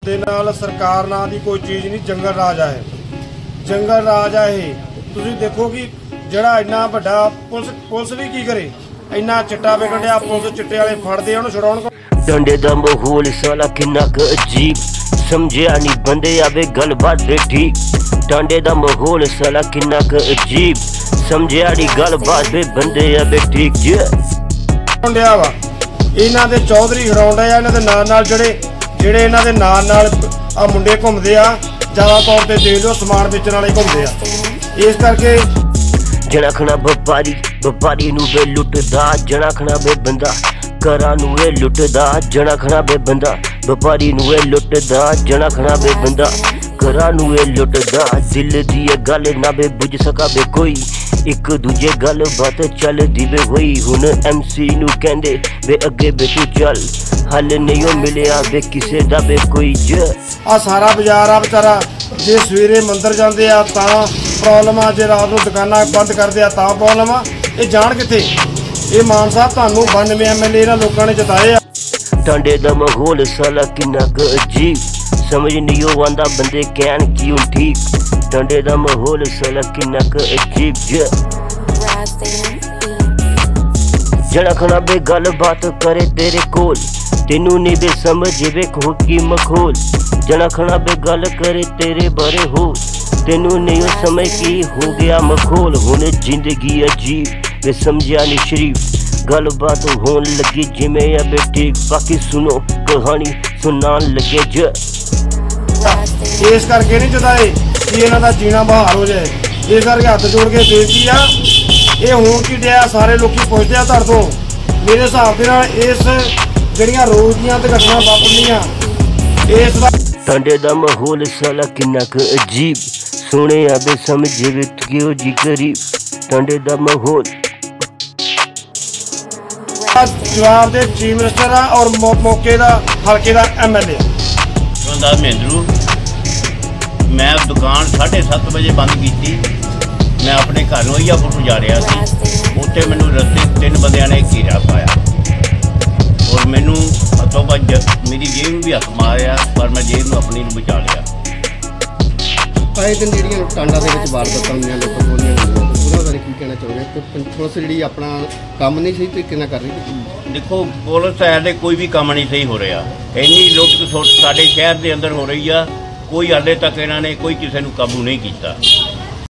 ਦੇ ਨਾਲ ਸਰਕਾਰ ਨਾਂ ਦੀ ਕੋਈ ਚੀਜ਼ ਨਹੀਂ, ਜੰਗਲ ਰਾਜ ਆ ਇਹ, ਜੰਗਲ ਰਾਜ ਆ ਇਹ। ਤੁਸੀਂ ਦੇਖੋ ਕਿ ਜਿਹੜਾ ਇੰਨਾ ਵੱਡਾ ਪੁਲਿਸ ਵੀ ਕੀ ਕਰੇ, ਇੰਨਾ ਚਿੱਟਾ ਵਿਕਣ ਡਿਆ, ਪੁਲਿਸ ਚਿੱਟੇ ਵਾਲੇ ਫੜਦੇ ਉਹਨੂੰ ਛੁਡਾਉਣ। ਡੰਡੇ ਦਾ ਮਾਹੌਲ ਸਾਲਾ ਕਿੰਨਾ ਕੁ ਅਜੀਬ, ਸਮਝਿਆ ਨਹੀਂ ਬੰਦੇ ਆਵੇ ਗੱਲਬਾਤ ਦੇ ਠੀਕ। ਡੰਡੇ ਦਾ ਮਾਹੌਲ ਸਾਲਾ ਕਿੰਨਾ ਕੁ ਅਜੀਬ, ਸਮਝਿਆ ਨਹੀਂ ਗੱਲਬਾਤ ਦੇ ਬੰਦੇ ਆਵੇ ਠੀਕ। ਜੇ ਡਿਆ ਵਾ ਇਹਨਾਂ ਦੇ ਚੌਧਰੀ ਛਡਾਉਣ ਡਿਆ, ਇਹਨਾਂ ਦੇ ਨਾਲ ਜਿਹੜੇ ਇਹਨਾਂ ਦੇ ਨਾਲ ਆ ਮੁੰਡੇ ਘੁੰਮਦੇ ਆ, ਜ਼ਿਆਦਾ ਤੌਰ ਤੇ ਦੇਖ ਲਓ ਸਮਾਨ ਵੇਚਣ ਵਾਲੇ ਘੁੰਮਦੇ ਆ। ਇਸ ਕਰਕੇ ਜਣਾਖਣਾ ਵਪਾਰੀ ਨੂੰ ਵੇ ਲੁੱਟਦਾ, ਜਣਾਖਣਾ ਵੇ ਬੰਦਾ ਘਰਾਂ ਨੂੰ ਇਹ ਲੁੱਟਦਾ, ਜਣਾਖਣਾ ਵੇ ਬੰਦਾ ਵਪਾਰੀ ਨੂੰ ਇਹ ਲੁੱਟਦਾ, ਜਣਾਖਣਾ ਵੇ ਬੰਦਾ ਘਰਾਂ ਨੂੰ ਇਹ ਲੁੱਟਦਾ। ਦਿਲ ਦੀ ਇਹ ਗੱਲ ਨਾ ਵੇ ਬੁੱਝ ਸਕਾ ਵੇ ਕੋਈ, ਇੱਕ ਦੂਜੇ ਗੱਲ ਬਾਤ ਚੱਲਦੀ ਵੇ ਹੋਈ। ਹੁਣ MC ਨੂੰ ਕਹਿੰਦੇ ਵੇ ਅੱਗੇ ਵੇ ਤੂੰ ਚੱਲ, ਹੱਲ ਨਹੀਂ ਮਿਲਿਆ ਵੇ ਕਿਸੇ ਦਾ ਵੇ ਕੋਈ। ਆ ਸਾਰਾ ਬਾਜ਼ਾਰ ਆ ਵਿਚਾਰਾ, ਜੇ ਸਵੇਰੇ ਮੰਦਰ ਜਾਂਦੇ ਆ ਤਾਂ ਪ੍ਰੋਬਲਮ ਆ, ਜੇ ਰਾਤ ਨੂੰ ਦੁਕਾਨਾਂ ਬੰਦ ਕਰਦੇ ਆ ਤਾਂ ਪ੍ਰੋਬਲਮ ਆ। ਇਹ ਜਾਣ ਕਿੱਥੇ? ਇਹ ਮਾਨ ਸਾਹਿਬ ਤੁਹਾਨੂੰ 92 MLA ਇਹਨਾਂ ਲੋਕਾਂ ਨੇ ਜਿਤਾਏ ਆ। ਡਾਂਡੇ ਦਾ ਮਾਹੌਲ ਸਾਲਾ ਕਿੰਨਾ ਕੁ ਅਜੀਬ, ਸਮਝ ਨਹੀਂ ਉਹ ਆਂਦਾ ਬੰਦੇ ਕਹਿਣ ਕਿਉਂ ਠੀਕ। ਡਾਂਡੇ ਦਾ ਮਾਹੌਲ ਸਾਲਾ ਕਿੰਨਾ ਕੁ ਅਜੀਬ। ਜਣਾਖਣਾ ਬੇ ਗੱਲਬਾਤ ਕਰੇ ਤੇਰੇ ਕੋਲ, ਤੈਨੂੰ ਨਹੀਂ ਬੇ ਸਮਝ ਵੇਖੋ ਕੀ ਮਖੌਲ। ਜਣਾਖਣਾ ਬੇ ਗੱਲ ਕਰੇ ਤੇਰੇ ਬਾਰੇ ਹੋ, ਤੈਨੂੰ ਨਹੀਂ ਉਹ ਸਮਝ ਕੀ ਹੋ ਗਿਆ ਮਖੌਲ। ਹੁਣ ਜ਼ਿੰਦਗੀ ਅਜੀਬ ਵੇ ਸਮਝਿਆ ਨਹੀਂ ਸ਼ਰੀਫ, ਗੱਲਬਾਤ ਹੋਣ ਲੱਗੀ ਜਿਵੇਂ ਆ ਬੇਟੀ। ਬਾਕੀ ਸੁਣੋ ਕਹਾਣੀ ਸੁਣਾਉਣ ਲੱਗੇ। ਜ ਇਸ ਕਰਕੇ ਨਹੀਂ ਜਿਤਾਏ ਕਿ ਇਹਨਾਂ ਦਾ ਜੀਣਾ ਬਹਾਰ ਹੋ ਜਾਏ। ਇਸ ਕਰਕੇ ਹੱਥ ਜੋੜ ਕੇ ਬੇਨਤੀ ਆ, ਇਹ ਹੋਣ ਕੀ ਡਿਆ, ਸਾਰੇ ਲੋਕੀ ਪੁੱਛਦੇ ਆ ਤੁਹਾਡੇ ਤੋਂ। ਮੇਰੇ ਹਿਸਾਬ ਦੇ ਨਾਲ ਇਸ ਜਿਹੜੀਆਂ ਰੋਜ਼ ਦੀਆਂ ਤੇ ਘਟਨਾ ਵਾਪਰਨੀਆਂ ਇਸ ਦਾ ਡਾਂਡੇ ਦਾ ਮਾਹੌਲ ਸਾਲਾ ਕਿੰਨਾ ਕੁ ਅਜੀਬ, ਸੁਣਿਆ ਬੇ ਸਮਝੇ ਵੇ ਕਿਉਂ ਜੀ ਗਰੀਬ। ਡਾਂਡੇ ਦਾ ਮਾਹੌਲ ਜਵਾਬ ਦੇ ਚੀਫ ਮਿਨਿਸਟਰ ਆ ਔਰ ਮੌਕੇ ਦਾ ਹਲਕੇ ਦਾ MLA ਦਾ ਮਹਿੰਦਰੂ। ਮੈਂ ਦੁਕਾਨ 7:30 ਵਜੇ ਬੰਦ ਕੀਤੀ, ਮੈਂ ਆਪਣੇ ਘਰ ਨੂੰ ਈਆਪੁਰ ਨੂੰ ਜਾ ਰਿਹਾ ਸੀ। ਉੱਥੇ ਮੈਨੂੰ ਰਸਤੇ 3 ਬੰਦਿਆਂ ਨੇ ਘੇਰਾ ਪਾਇਆ ਔਰ ਮੈਨੂੰ ਹੱਥੋਂ ਵੱਜ ਮੇਰੀ ਜੇਬ ਨੂੰ ਵੀ ਹੱਥ ਮਾਰਿਆ, ਪਰ ਮੈਂ ਜੇਬ ਨੂੰ ਆਪਣੀ ਨੂੰ ਬਚਾ ਲਿਆ। ਆਏ ਦਿਨ ਜਿਹੜੀਆਂ ਟਾਂਡਾ ਦੇ ਵਿੱਚ ਵਾਰਦਾਤਾਂ ਹੁੰਦੀਆਂ, ਲੋਕਾਂ ਗੋਲੀਆਂ ਹੁੰਦੀਆਂ, ਉਹਨਾਂ ਬਾਰੇ ਕੀ ਕਹਿਣਾ ਚਾਹੁੰਦੇ ਕਿ ਪੁਲਿਸ ਜਿਹੜੀ ਆਪਣਾ ਕੰਮ ਨਹੀਂ ਸਹੀ ਤਰੀਕੇ ਨਾਲ ਕਰ ਰਹੀ? ਦੇਖੋ ਪੁਲਿਸ ਹੈ ਦੇ ਕੋਈ ਵੀ ਕੰਮ ਨਹੀਂ ਸਹੀ ਹੋ ਰਿਹਾ, ਇੰਨੀ ਲੁੱਟ ਖਸੁੱਟ ਸਾਡੇ ਸ਼ਹਿਰ ਦੇ ਅੰਦਰ ਹੋ ਰਹੀ ਆ, ਕੋਈ ਹਾਲੇ ਤੱਕ ਇਹਨਾਂ ਨੇ ਕੋਈ ਕਿਸੇ ਨੂੰ ਕਾਬੂ ਨਹੀਂ ਕੀਤਾ।